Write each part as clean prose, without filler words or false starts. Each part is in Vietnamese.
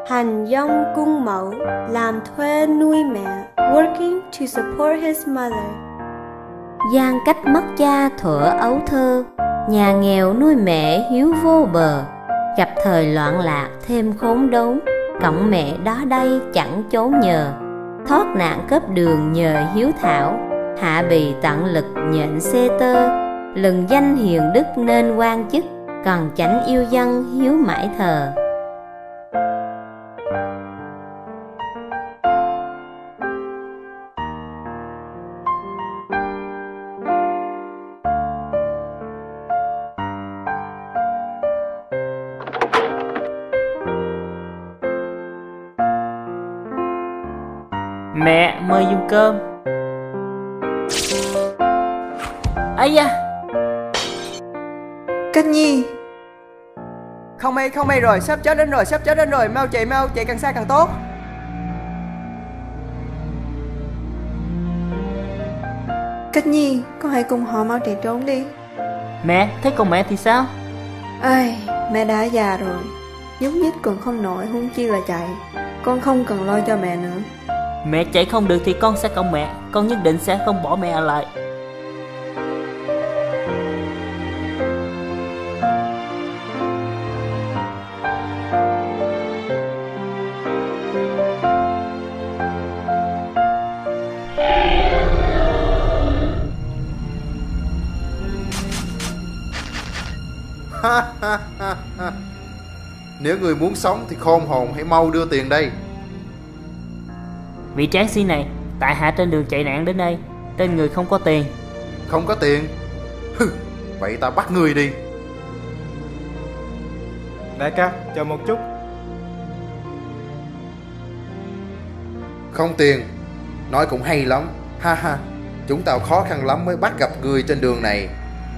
Hành dong cung mẫu, làm thuê nuôi mẹ, working to support his mother. Giang cách mất cha thuở ấu thơ, nhà nghèo nuôi mẹ hiếu vô bờ. Gặp thời loạn lạc thêm khốn đốn, cõng mẹ đó đây chẳng chốn nhờ. Thoát nạn cướp đường nhờ hiếu thảo, hạ bì tận lực nhện xê tơ. Lừng danh hiền đức nên quan chức, còn chánh yêu dân hiếu mãi thờ. Mẹ mời dùng cơm. Ây da, Cách Nhi, Không may rồi, sắp chết đến rồi, mau chạy càng xa càng tốt. Cách Nhi, con hãy cùng họ mau chạy trốn đi. mẹ, thế còn mẹ thì sao? Ai, mẹ đã già rồi, nhúc nhích còn không nổi, huống chi là chạy. Con không cần lo cho mẹ nữa. Mẹ chạy không được thì con sẽ cõng mẹ, con nhất định sẽ không bỏ mẹ ở lại. Nếu người muốn sống thì khôn hồn hãy mau đưa tiền đây. Vị tráng sĩ này, tại hạ trên đường chạy nạn đến đây, tên người không có tiền. Không có tiền? Hừ, vậy ta bắt người đi. Đại ca, chờ một chút. Không tiền? Nói cũng hay lắm. Ha ha, chúng tao khó khăn lắm mới bắt gặp người trên đường này.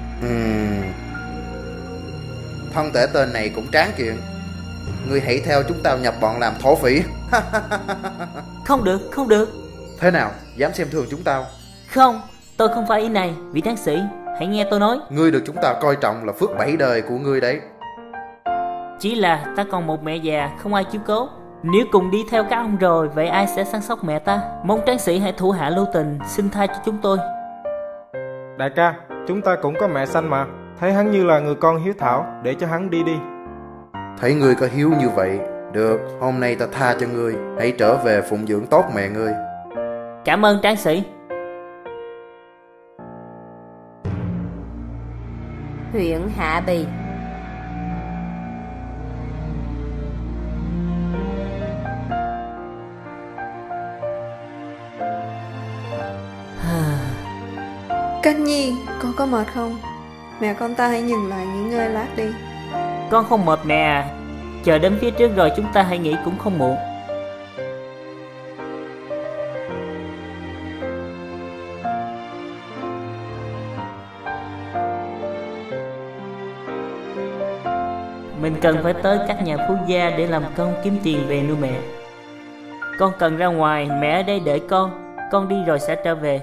Thân thể tên này cũng tráng kiện. Ngươi hãy theo chúng tao nhập bọn làm thổ phỉ. Không được. Thế nào, dám xem thường chúng tao? Không, tôi không phải ý này, vị tráng sĩ, hãy nghe tôi nói. Ngươi được chúng ta coi trọng là phước 7 đời của ngươi đấy. Chỉ là ta còn một mẹ già, không ai chiếu cố. Nếu cùng đi theo các ông rồi, vậy ai sẽ săn sóc mẹ ta? Mong tráng sĩ hãy thủ hạ lưu tình, xin tha cho chúng tôi. Đại ca, chúng ta cũng có mẹ sanh mà. Thấy hắn như là người con hiếu thảo, để cho hắn đi đi. Thấy ngươi có hiếu như vậy, được, hôm nay ta tha cho ngươi. Hãy trở về phụng dưỡng tốt mẹ ngươi. Cảm ơn tráng sĩ. Huyện Hạ Bì. Cách Nhi, con có mệt không? Mẹ con ta hãy dừng lại nghỉ ngơi lát đi. Con không mệt mẹ à. Chờ đến phía trước rồi chúng ta hãy nghỉ cũng không muộn. Mình cần phải tới các nhà phú gia để làm công kiếm tiền về nuôi mẹ. Con cần ra ngoài, mẹ ở đây đợi con đi rồi sẽ trở về.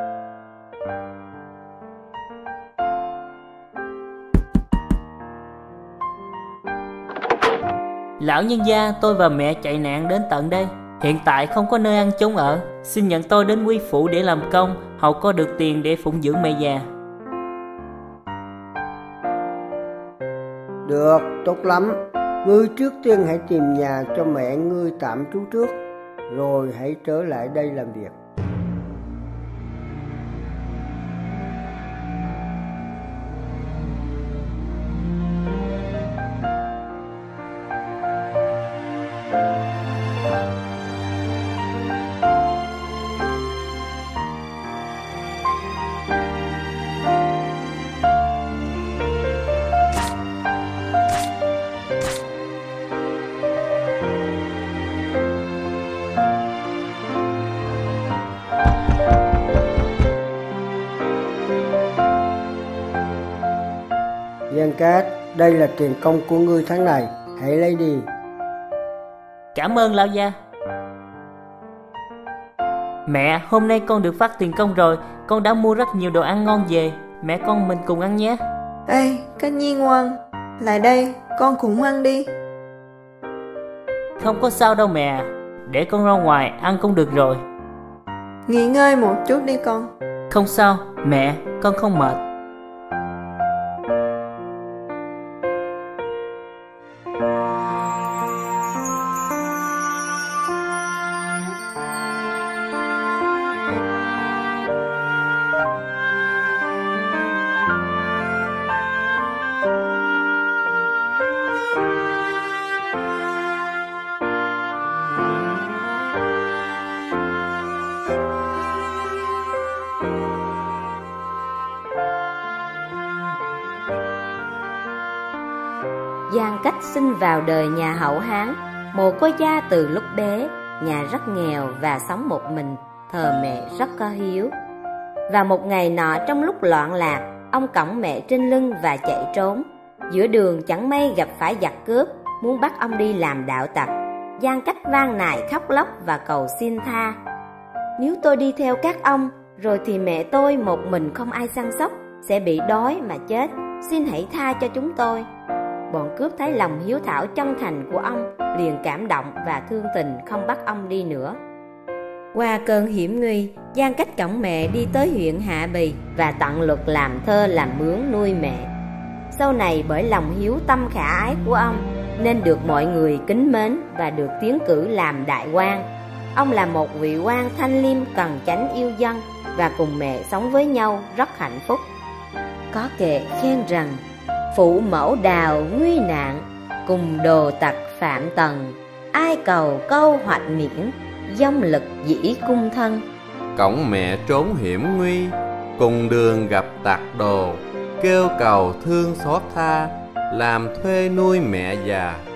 Lão nhân gia, tôi và mẹ chạy nạn đến tận đây. Hiện tại không có nơi ăn chốn ở. Xin nhận tôi đến quý phủ để làm công, hậu có được tiền để phụng dưỡng mẹ già. Được, tốt lắm. Ngươi trước tiên hãy tìm nhà cho mẹ ngươi tạm trú trước, rồi hãy trở lại đây làm việc. Giang Cát, đây là tiền công của ngươi tháng này, hãy lấy đi. Cảm ơn lão gia. Mẹ, hôm nay con được phát tiền công rồi. Con đã mua rất nhiều đồ ăn ngon về. Mẹ con mình cùng ăn nhé. Ê, Cách Nhi ngoan, lại đây, con cùng ăn đi. Không có sao đâu mẹ, để con ra ngoài ăn cũng được rồi. Nghỉ ngơi một chút đi con. Không sao, mẹ, con không mệt. Giang Cách sinh vào đời nhà hậu Hán, mồ côi cha từ lúc bé, nhà rất nghèo và sống một mình, thờ mẹ rất có hiếu. Và một ngày nọ trong lúc loạn lạc, ông cõng mẹ trên lưng và chạy trốn. Giữa đường chẳng may gặp phải giặc cướp, muốn bắt ông đi làm đạo tặc. Giang Cách van nài khóc lóc và cầu xin tha. Nếu tôi đi theo các ông, rồi thì mẹ tôi một mình không ai săn sóc, sẽ bị đói mà chết. Xin hãy tha cho chúng tôi. Bọn cướp thấy lòng hiếu thảo chân thành của ông, liền cảm động và thương tình không bắt ông đi nữa. Qua cơn hiểm nguy, Giang Cách cõng mẹ đi tới huyện Hạ Bì và tận lực làm thơ làm mướn nuôi mẹ. Sau này bởi lòng hiếu tâm khả ái của ông nên được mọi người kính mến và được tiến cử làm đại quan. Ông là một vị quan thanh liêm cần chánh yêu dân và cùng mẹ sống với nhau rất hạnh phúc. Có kệ khen rằng: phụ mẫu đào nguy nạn, cùng đồ tặc phạm tần, ai cầu câu hoạch miễn, dông lực dĩ cung thân. Cõng mẹ trốn hiểm nguy, cùng đường gặp tặc đồ, kêu cầu thương xót tha, làm thuê nuôi mẹ già.